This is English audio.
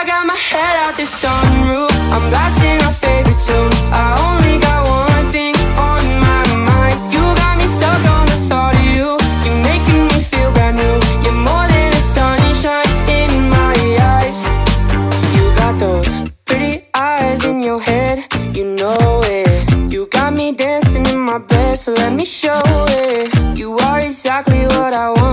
got my head out the sunroof, I'm blasting our favorite tunes. I only got one thing on my mind. You got me stuck on the thought of you. You're making me feel brand new. You're more than a sunshine in my eyes. You got those pretty eyes in your head, you know it. You got me dancing in my bed, so let me show it. You are exactly what I want.